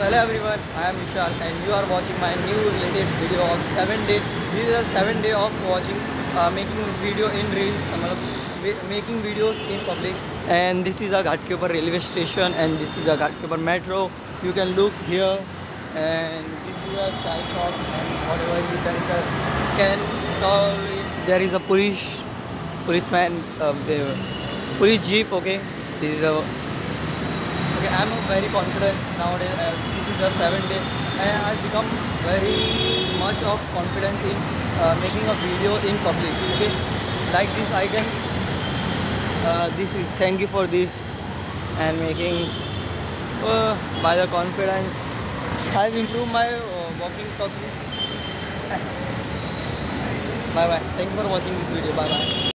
Hello everyone, I am Vishal and you are watching my new latest video of 7 day. This is a 7 day of watching, making video in reels, making videos in public. And this is a Ghatkopar railway station and this is a Ghatkopar metro. You can look here and this is a chai shop and whatever you can call it. There is a policeman, police jeep. Okay, this is a. Okay, I'm very confident nowadays. This is the 7 day, and I've become very much of confidence in making a video in public. Okay, like this, I can. This is thank you for this and making by the confidence. I've improved my walking public. Bye bye. Thank you for watching this video. Bye bye.